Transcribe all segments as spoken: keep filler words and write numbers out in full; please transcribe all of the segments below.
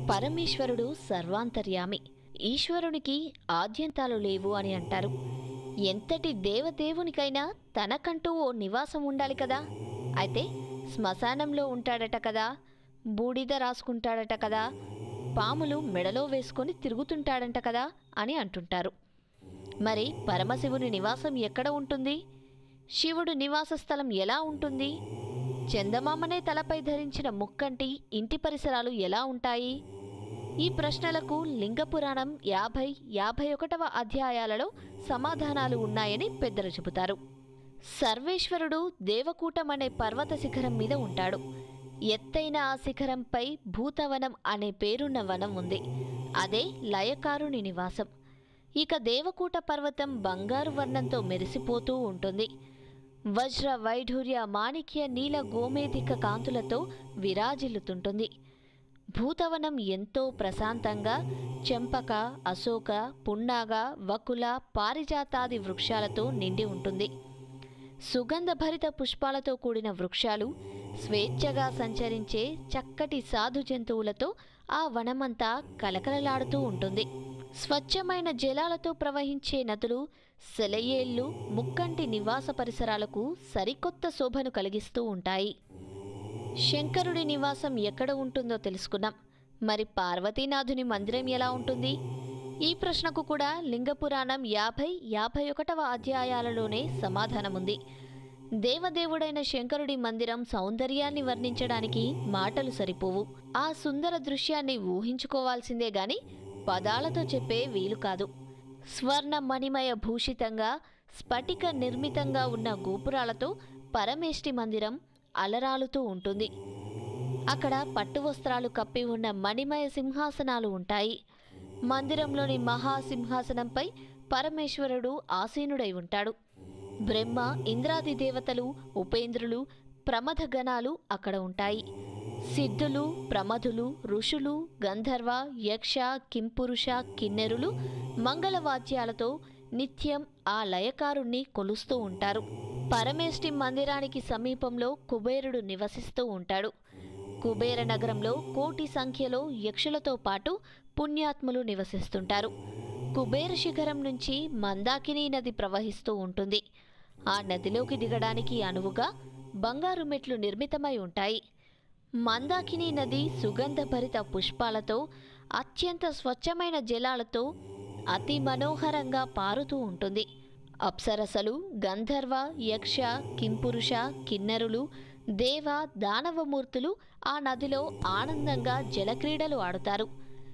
పరమేశ్వరుడు సర్వాంతర్యామి. ఈశ్వరునికి ఆద్యంతాలు లేవు అని అంటారు. ఎంతటి దేవదేవునికైనా తనకంటూ ఓ నివాసం ఉండాలి కదా. అయితే శ్మశానంలో ఉంటాడట కదా, బూడిద రాసుకుంటాడట కదా, పాములు మెడలో వేసుకొని తిరుగుతుంటాడంట కదా అని అంటుంటారు. మరి పరమశివుని నివాసం ఎక్కడ ఉంటుంది? శివుడు నివాస స్థలం ఎలా ఉంటుంది? చందమామనే తలపై ధరించిన ముక్కంటి ఇంటి పరిసరాలు ఎలా ఉంటాయి? ఈ ప్రశ్నలకు లింగపురాణం యాభై యాభై ఒకటవ అధ్యాయాలలో సమాధానాలు ఉన్నాయని పెద్దలు చెబుతారు. సర్వేశ్వరుడు దేవకూటం అనే పర్వత శిఖరం మీద ఉంటాడు. ఎత్తైన ఆ శిఖరంపై భూతవనం అనే పేరున్న వనం ఉంది. అదే లయకారుని నివాసం. ఇక దేవకూట పర్వతం బంగారు వర్ణంతో మెరిసిపోతూ ఉంటుంది. వజ్ర వైఢూర్య మాణిక్య నీల గోమేధిక కాంతులతో విరాజిల్లుతుంటుంది. భూతవనం ఎంతో ప్రశాంతంగా చెంపక, అశోక, పున్నాగ, వకుల, పారిజాతాది వృక్షాలతో నిండి ఉంటుంది. సుగంధభరిత పుష్పాలతో కూడిన వృక్షాలు, స్వేచ్ఛగా సంచరించే చక్కటి సాధు జంతువులతో ఆ వనమంతా కలకలలాడుతూ ఉంటుంది. స్వచ్ఛమైన జలాలతో ప్రవహించే నదులు, సెలయేళ్లు ముక్కంటి నివాస పరిసరాలకు సరికొత్త శోభను కలిగిస్తూ ఉంటాయి. శంకరుడి నివాసం ఎక్కడ ఉంటుందో తెలుసుకున్నాం. మరి పార్వతీనాథుని మందిరం ఎలా ఉంటుంది? ఈ ప్రశ్నకు కూడా లింగపురాణం యాభై యాభై ఒకటవ అధ్యాయాలలోనే సమాధానముంది. దేవదేవుడైన శంకరుడి మందిరం సౌందర్యాన్ని వర్ణించడానికి మాటలు సరిపోవు. ఆ సుందర దృశ్యాన్ని ఊహించుకోవాల్సిందే గాని పదాలతో చెప్పే వీలు కాదు. స్వర్ణ మణిమయ భూషితంగా స్ఫటిక నిర్మితంగా ఉన్న గోపురాలతో పరమేష్టి మందిరం అలరాలుతూ ఉంటుంది. అక్కడ పట్టు వస్త్రాలు కప్పి ఉన్న మణిమయ సింహాసనాలు ఉంటాయి. మందిరంలోని మహాసింహాసనంపై పరమేశ్వరుడు ఆసీనుడై ఉంటాడు. బ్రహ్మ, ఇంద్రాది దేవతలు, ఉపేంద్రులు, ప్రమథ గణాలు అక్కడ ఉంటాయి. సిద్ధులు, ప్రమధులు, ఋషులు, గంధర్వ, యక్ష, కింపురుష, కిన్నెరులు మంగళవాద్యాలతో నిత్యం ఆ లయకారుణ్ణి కొలుస్తూ ఉంటారు. పరమేష్టి మందిరానికి సమీపంలో కుబేరుడు నివసిస్తూ ఉంటాడు. కుబేర నగరంలో కోటి సంఖ్యలో యక్షులతో పాటు పుణ్యాత్ములు నివసిస్తుంటారు. కుబేర శిఖరం నుంచి మందాకిని నది ప్రవహిస్తూ ఉంటుంది. ఆ నదిలోకి దిగడానికి అనువుగా బంగారు మెట్లు నిర్మితమై ఉంటాయి. మందాకిని నది సుగంధభరిత పుష్పాలతో, అత్యంత స్వచ్ఛమైన జలాలతో అతి మనోహరంగా పారుతూ ఉంటుంది. అప్సరసలు, గంధర్వ, యక్ష, కింపురుష, కిన్నెరులు, దేవ, దానవమూర్తులు ఆ నదిలో ఆనందంగా జలక్రీడలు ఆడుతారు.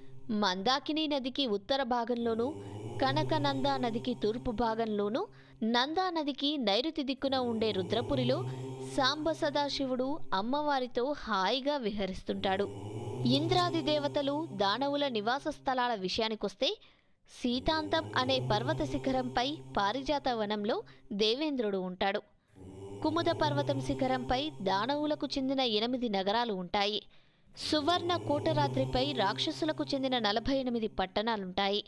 మందాకిని నదికి ఉత్తర భాగంలోనూ, కనకనందా నదికి తూర్పు భాగంలోనూ, నందా నదికి నైరుతి దిక్కున ఉండే రుద్రపురిలో సాంబ సదాశివుడు అమ్మవారితో హాయిగా విహరిస్తుంటాడు. ఇంద్రాది దేవతలు, దానవుల నివాస స్థలాల విషయానికొస్తే సీతాంతం అనే పర్వత శిఖరంపై పారిజాత వనంలో దేవేంద్రుడు ఉంటాడు. కుముద పర్వతం శిఖరంపై దానవులకు చెందిన ఎనిమిది నగరాలు ఉంటాయి. సువర్ణ కోటరాత్రిపై రాక్షసులకు చెందిన నలభై ఎనిమిది పట్టణాలుంటాయి.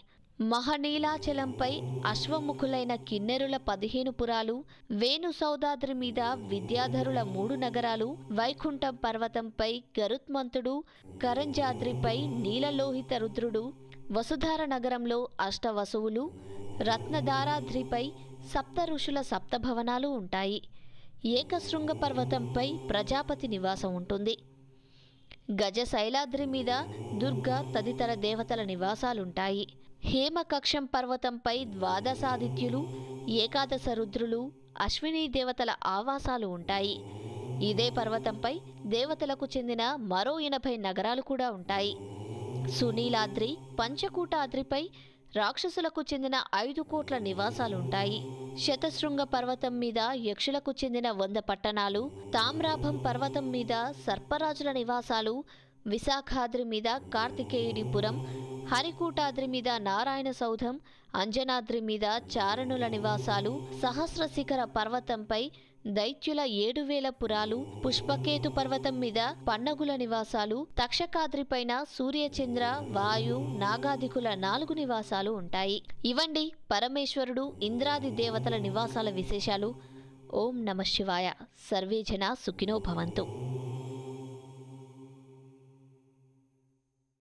మహనీలాచలంపై అశ్వముఖులైన కిన్నెరుల పదిహేను పురాలు, వేణు సౌదాద్రి మీద విద్యాధరుల మూడు నగరాలు, వైకుంఠం పర్వతంపై గరుత్మంతుడు, కరంజాద్రిపై నీలలోహిత రుద్రుడు, వసుధార నగరంలో అష్టవసువులు, రత్నధారాద్రిపై సప్త ఋషుల సప్తభవనాలు ఉంటాయి. ఏకశృంగ పర్వతంపై ప్రజాపతి నివాసం ఉంటుంది. గజశైలాద్రి మీద దుర్గ తదితర దేవతల నివాసాలుంటాయి. హేమకక్షం పర్వతంపై ద్వాదశాదిత్యులు, ఏకాదశ రుద్రులు, అశ్వినీ దేవతల ఆవాసాలు ఉంటాయి. ఇదే పర్వతంపై దేవతలకు చెందిన మరో ఎనభై నగరాలు కూడా ఉంటాయి. సునీలాద్రి, పంచకూటాద్రిపై రాక్షసులకు చెందిన ఐదు కోట్ల నివాసాలుంటాయి. శతశృంగ పర్వతం మీద యక్షులకు చెందిన వంద పట్టణాలు, తామ్రాభం పర్వతం మీద సర్పరాజుల నివాసాలు, విశాఖాద్రి మీద కార్తికేయుడిపురం, హరికూటాద్రి మీద నారాయణ సౌధం, అంజనాద్రి మీద చారణుల నివాసాలు, సహస్ర శిఖర పర్వతంపై దైత్యుల ఏడు వేల పురాలు, పుష్పకేతు పర్వతం మీద పన్నగుల నివాసాలు, తక్షకాద్రిపైన సూర్యచంద్ర, వాయు, నాగాదికుల నాలుగు నివాసాలు ఉంటాయి. ఇవండి పరమేశ్వరుడు, ఇంద్రాది దేవతల నివాసాల విశేషాలు. ఓం నమ శివాయ. సర్వే జనా సుఖినో భవంతు.